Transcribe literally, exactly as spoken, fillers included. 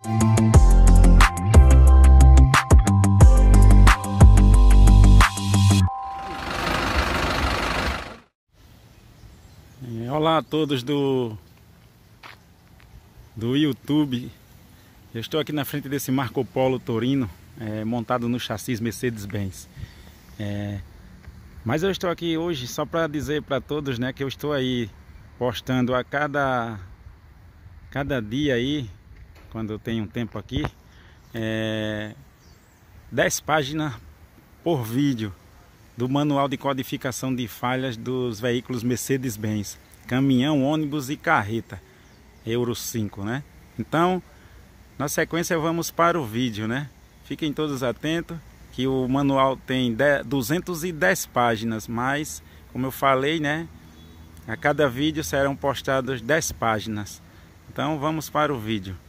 Olá a todos do, do YouTube. Eu estou aqui na frente desse Marco Polo Torino, é, montado no chassi Mercedes-Benz. É, mas eu estou aqui hoje só para dizer para todos, né, que eu estou aí postando a cada, cada dia aí, quando eu tenho um tempo aqui, é, dez páginas por vídeo do manual de codificação de falhas dos veículos Mercedes-Benz, caminhão, ônibus e carreta Euro cinco, né? Então, na sequência vamos para o vídeo, né? Fiquem todos atentos que o manual tem duzentas e dez páginas, mas, como eu falei, né, a cada vídeo serão postadas dez páginas. Então vamos para o vídeo.